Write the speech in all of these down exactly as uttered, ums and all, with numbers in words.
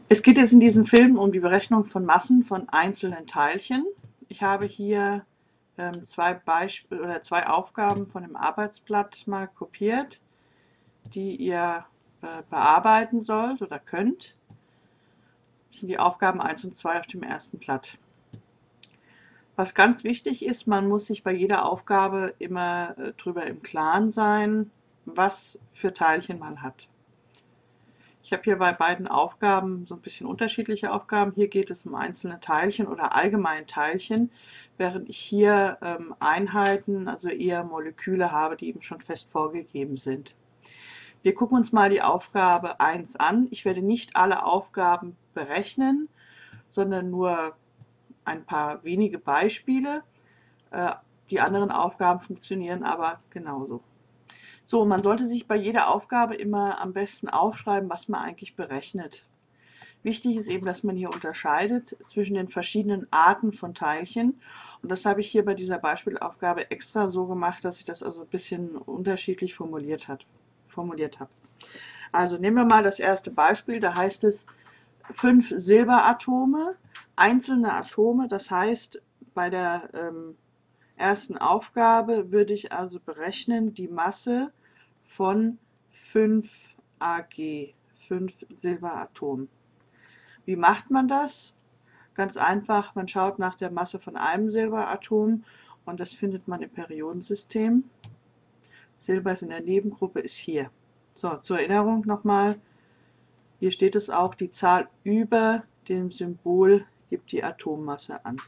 Es geht jetzt in diesem Film um die Berechnung von Massen von einzelnen Teilchen. Ich habe hier ähm, zwei Beispiele oder zwei Aufgaben von dem Arbeitsblatt mal kopiert, die ihr äh, bearbeiten sollt oder könnt. Das sind die Aufgaben eins und zwei auf dem ersten Blatt. Was ganz wichtig ist, man muss sich bei jeder Aufgabe immer äh, darüber im Klaren sein, was für Teilchen man hat. Ich habe hier bei beiden Aufgaben so ein bisschen unterschiedliche Aufgaben. Hier geht es um einzelne Teilchen oder allgemein Teilchen, während ich hier ähm, Einheiten, also eher Moleküle habe, die eben schon fest vorgegeben sind. Wir gucken uns mal die Aufgabe eins an. Ich werde nicht alle Aufgaben berechnen, sondern nur ein paar wenige Beispiele. Äh, die anderen Aufgaben funktionieren aber genauso. So, man sollte sich bei jeder Aufgabe immer am besten aufschreiben, was man eigentlich berechnet. Wichtig ist eben, dass man hier unterscheidet zwischen den verschiedenen Arten von Teilchen. Und das habe ich hier bei dieser Beispielaufgabe extra so gemacht, dass ich das also ein bisschen unterschiedlich formuliert, hat, formuliert habe. Also nehmen wir mal das erste Beispiel, da heißt es fünf Silberatome, einzelne Atome, das heißt bei der ähm, ersten Aufgabe würde ich also berechnen die Masse von fünf A G, fünf Silberatomen. Wie macht man das? Ganz einfach, man schaut nach der Masse von einem Silberatom und das findet man im Periodensystem. Silber ist in der Nebengruppe, ist hier. So, zur Erinnerung nochmal, hier steht es auch, die Zahl über dem Symbol gibt die Atommasse an.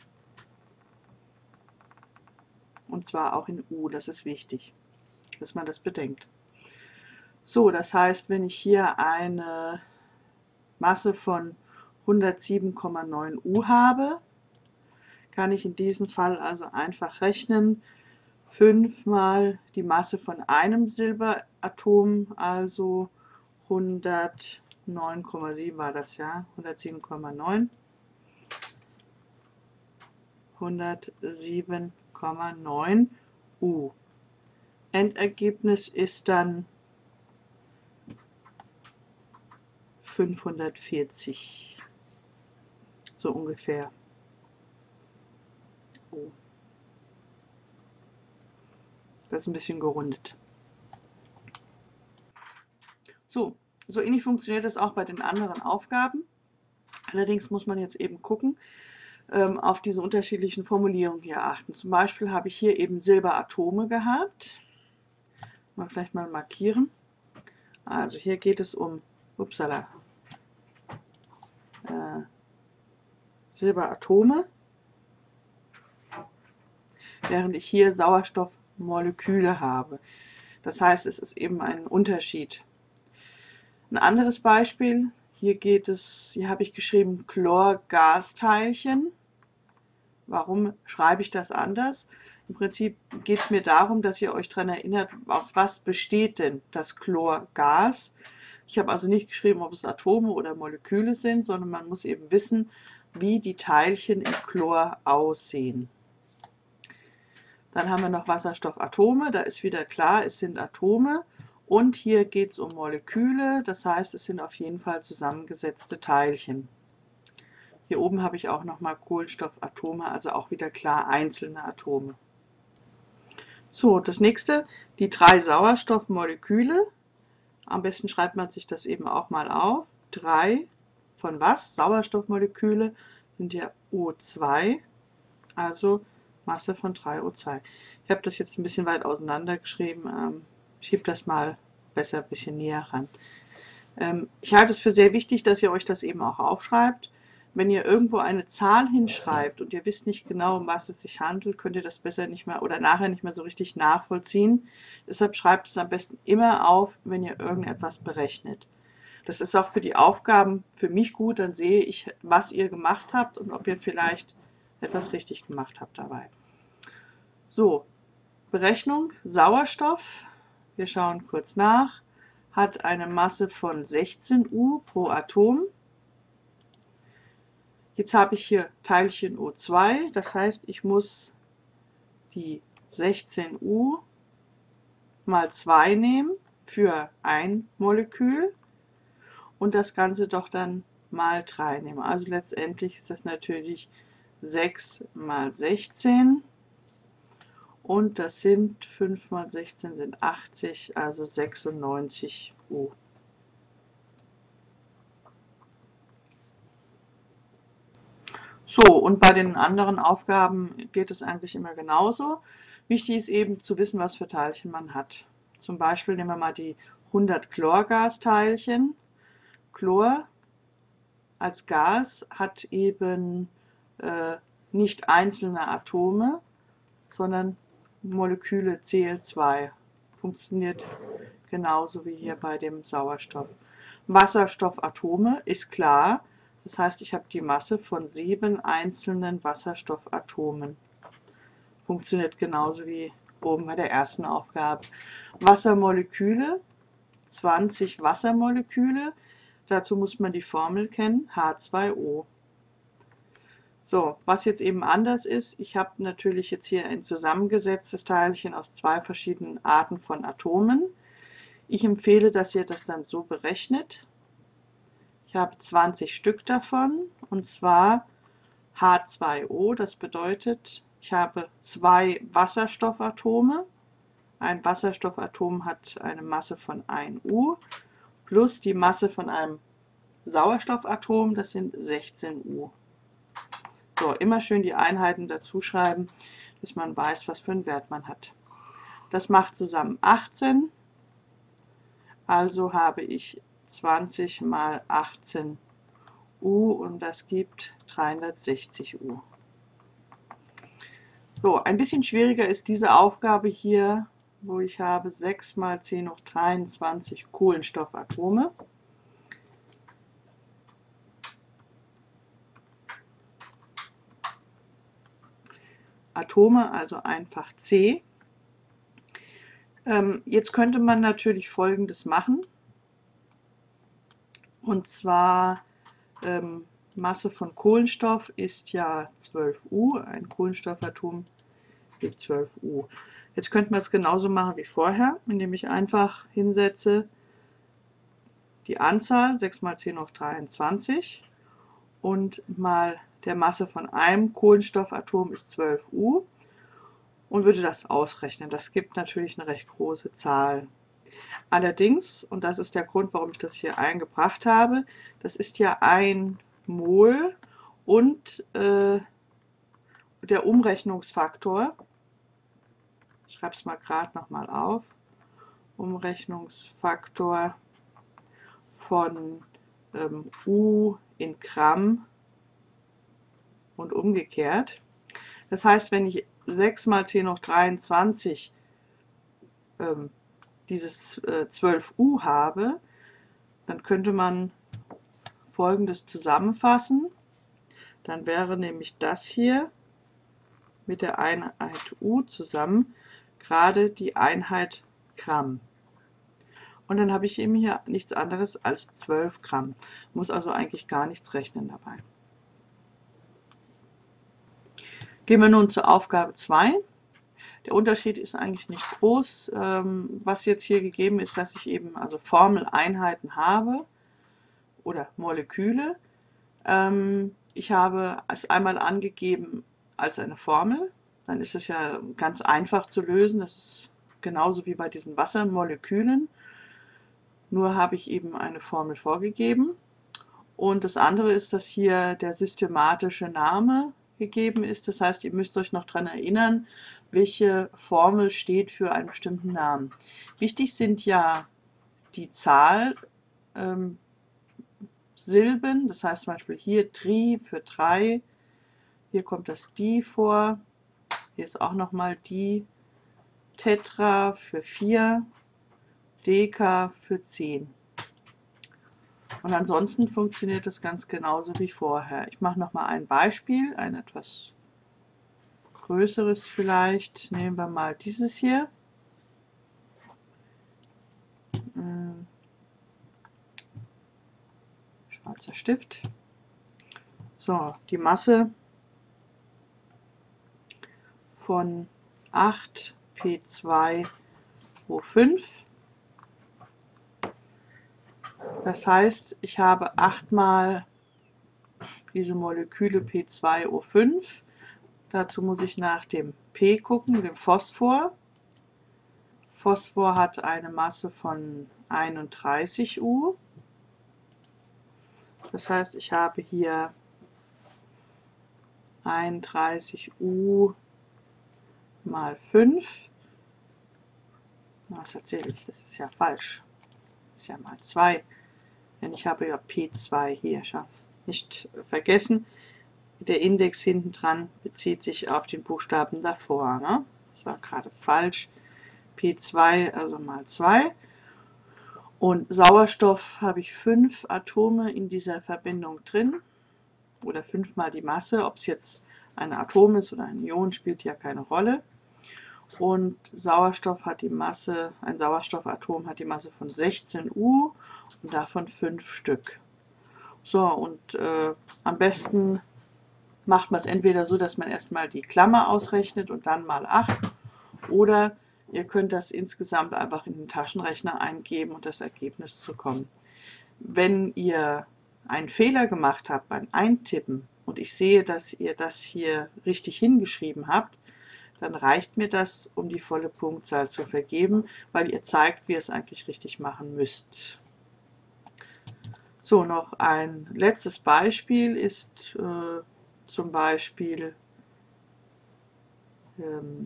Und zwar auch in U, das ist wichtig, dass man das bedenkt. So, das heißt, wenn ich hier eine Masse von hundertsieben Komma neun U habe, kann ich in diesem Fall also einfach rechnen, fünf mal die Masse von einem Silberatom, also hundertneun Komma sieben war das, ja, hundertsieben Komma neun, hundertsieben Komma neun U. Endergebnis ist dann fünfhundertvierzig, so ungefähr. Oh. Das ist ein bisschen gerundet. So, so ähnlich funktioniert das auch bei den anderen Aufgaben. Allerdings muss man jetzt eben gucken, ähm, auf diese unterschiedlichen Formulierungen hier achten. Zum Beispiel habe ich hier eben Silberatome gehabt. Mal vielleicht mal markieren. Also hier geht es um upsala, äh, Silberatome, während ich hier Sauerstoffmoleküle habe. Das heißt, es ist eben ein Unterschied. Ein anderes Beispiel, hier geht es, hier habe ich geschrieben Chlorgasteilchen. Warum schreibe ich das anders? Im Prinzip geht es mir darum, dass ihr euch daran erinnert, aus was besteht denn das Chlorgas. Ich habe also nicht geschrieben, ob es Atome oder Moleküle sind, sondern man muss eben wissen, wie die Teilchen im Chlor aussehen. Dann haben wir noch Wasserstoffatome, da ist wieder klar, es sind Atome. Und hier geht es um Moleküle, das heißt, es sind auf jeden Fall zusammengesetzte Teilchen. Hier oben habe ich auch nochmal Kohlenstoffatome, also auch wieder klar einzelne Atome. So, das nächste, die drei Sauerstoffmoleküle. Am besten schreibt man sich das eben auch mal auf. Drei von was? Sauerstoffmoleküle sind ja O zwei, also Masse von drei O zwei. Ich habe das jetzt ein bisschen weit auseinander geschrieben. Ähm, schiebe das mal besser ein bisschen näher ran. Ähm, ich halte es für sehr wichtig, dass ihr euch das eben auch aufschreibt. Wenn ihr irgendwo eine Zahl hinschreibt und ihr wisst nicht genau, um was es sich handelt, könnt ihr das besser nicht mehr oder nachher nicht mehr so richtig nachvollziehen. Deshalb schreibt es am besten immer auf, wenn ihr irgendetwas berechnet. Das ist auch für die Aufgaben für mich gut, dann sehe ich, was ihr gemacht habt und ob ihr vielleicht etwas richtig gemacht habt dabei. So, Berechnung Sauerstoff, wir schauen kurz nach, hat eine Masse von sechzehn U pro Atom. Jetzt habe ich hier Teilchen O zwei, das heißt, ich muss die sechzehn U mal zwei nehmen für ein Molekül und das Ganze doch dann mal drei nehme. Also letztendlich ist das natürlich sechs mal sechzehn und das sind fünf mal sechzehn sind achtzig, also sechsundneunzig U. So, und bei den anderen Aufgaben geht es eigentlich immer genauso. Wichtig ist eben zu wissen, was für Teilchen man hat. Zum Beispiel nehmen wir mal die hundert Chlorgasteilchen. Chlor als Gas hat eben äh, nicht einzelne Atome, sondern Moleküle C L zwei. Funktioniert genauso wie hier bei dem Sauerstoff. Wasserstoffatome ist klar. Das heißt, ich habe die Masse von sieben einzelnen Wasserstoffatomen. Funktioniert genauso wie oben bei der ersten Aufgabe. Wassermoleküle, zwanzig Wassermoleküle. Dazu muss man die Formel kennen, H zwei O. So, was jetzt eben anders ist, ich habe natürlich jetzt hier ein zusammengesetztes Teilchen aus zwei verschiedenen Arten von Atomen. Ich empfehle, dass ihr das dann so berechnet. Ich habe zwanzig Stück davon, und zwar H zwei O, das bedeutet, ich habe zwei Wasserstoffatome. Ein Wasserstoffatom hat eine Masse von ein U, plus die Masse von einem Sauerstoffatom, das sind sechzehn U. So, immer schön die Einheiten dazu schreiben, dass man weiß, was für einen Wert man hat. Das macht zusammen achtzehn, also habe ich zwanzig mal achtzehn U und das gibt dreihundertsechzig U. So, ein bisschen schwieriger ist diese Aufgabe hier, wo ich habe sechs mal zehn hoch dreiundzwanzig Kohlenstoffatome. Atome, also einfach C. Ähm, jetzt könnte man natürlich Folgendes machen. Und zwar, ähm, Masse von Kohlenstoff ist ja zwölf U. Ein Kohlenstoffatom gibt zwölf U. Jetzt könnte man es genauso machen wie vorher, indem ich einfach hinsetze die Anzahl, sechs mal zehn hoch dreiundzwanzig, und mal der Masse von einem Kohlenstoffatom ist zwölf U, und würde das ausrechnen. Das gibt natürlich eine recht große Zahl. Allerdings, und das ist der Grund, warum ich das hier eingebracht habe, das ist ja ein Mol und äh, der Umrechnungsfaktor, ich schreibe es mal gerade nochmal auf, Umrechnungsfaktor von ähm, U in Gramm und umgekehrt. Das heißt, wenn ich sechs mal zehn hoch dreiundzwanzig ähm, dieses äh, zwölf U habe, dann könnte man Folgendes zusammenfassen. Dann wäre nämlich das hier mit der Einheit U zusammen gerade die Einheit Gramm. Und dann habe ich eben hier nichts anderes als zwölf Gramm. Muss also eigentlich gar nichts rechnen dabei. Gehen wir nun zur Aufgabe zwei. Der Unterschied ist eigentlich nicht groß. Ähm, was jetzt hier gegeben ist, dass ich eben also Formeleinheiten habe oder Moleküle. Ähm, ich habe es einmal angegeben als eine Formel. Dann ist es ja ganz einfach zu lösen. Das ist genauso wie bei diesen Wassermolekülen. Nur habe ich eben eine Formel vorgegeben. Und das andere ist, dass hier der systematische Name gegeben ist. Das heißt, ihr müsst euch noch daran erinnern, welche Formel steht für einen bestimmten Namen. Wichtig sind ja die Zahl, ähm, Silben, das heißt zum Beispiel hier Tri für drei, hier kommt das Di vor, hier ist auch nochmal Di, Tetra für vier, Deka für zehn. Und ansonsten funktioniert das ganz genauso wie vorher. Ich mache nochmal ein Beispiel, ein etwas größeres vielleicht. Nehmen wir mal dieses hier. Schwarzer Stift. So, die Masse von acht P zwei O fünf. Das heißt, ich habe acht mal diese Moleküle P zwei O fünf. Dazu muss ich nach dem P gucken, dem Phosphor. Phosphor hat eine Masse von einunddreißig U. Das heißt, ich habe hier einunddreißig U mal fünf. Was erzähle ich? Das ist ja falsch. Das ist ja mal zwei. Denn ich habe ja P zwei hier schon. Nicht vergessen, der Index hinten dran bezieht sich auf den Buchstaben davor. Ne? Das war gerade falsch. P zwei, also mal zwei. Und Sauerstoff habe ich fünf Atome in dieser Verbindung drin. Oder fünfmal die Masse. Ob es jetzt ein Atom ist oder ein Ion, spielt ja keine Rolle. Und Sauerstoff hat die Masse, ein Sauerstoffatom hat die Masse von sechzehn U und davon fünf Stück. So, und äh, am besten macht man es entweder so, dass man erstmal die Klammer ausrechnet und dann mal acht, oder ihr könnt das insgesamt einfach in den Taschenrechner eingeben und das Ergebnis zu kommen. Wenn ihr einen Fehler gemacht habt beim Eintippen und ich sehe, dass ihr das hier richtig hingeschrieben habt, dann reicht mir das, um die volle Punktzahl zu vergeben, weil ihr zeigt, wie ihr es eigentlich richtig machen müsst. So, noch ein letztes Beispiel ist äh, zum Beispiel, ähm,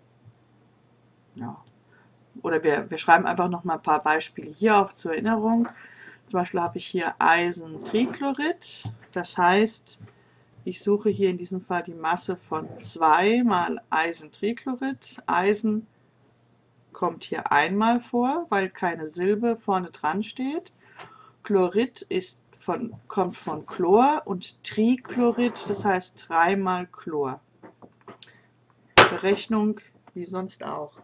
ja, oder wir, wir schreiben einfach noch mal ein paar Beispiele hier auf zur Erinnerung. Zum Beispiel habe ich hier Eisentrichlorid, das heißt, ich suche hier in diesem Fall die Masse von zwei mal Eisentrichlorid. Eisen kommt hier einmal vor, weil keine Silbe vorne dran steht. Chlorid ist von, kommt von Chlor und Trichlorid, das heißt dreimal Chlor. Berechnung wie sonst auch.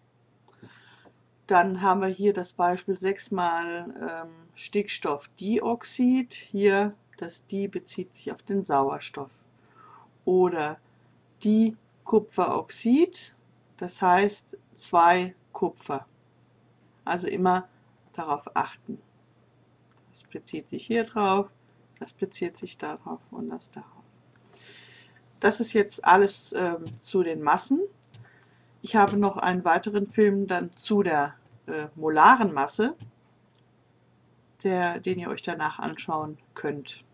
Dann haben wir hier das Beispiel sechs mal ähm, Stickstoffdioxid. Hier das Di bezieht sich auf den Sauerstoff. Oder Dikupferoxid, das heißt zwei Kupfer. Also immer darauf achten. Das bezieht sich hier drauf, das bezieht sich darauf und das darauf. Das ist jetzt alles ähm, zu den Massen. Ich habe noch einen weiteren Film dann zu der äh, molaren Masse, der, den ihr euch danach anschauen könnt.